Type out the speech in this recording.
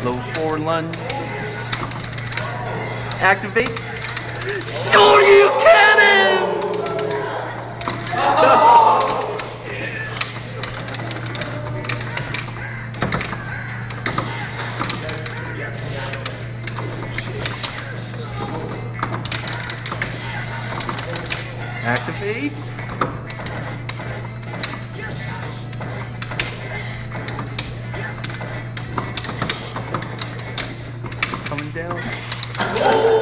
Low forward lunge. Activate. Soryu Cannon! Activate. Coming down.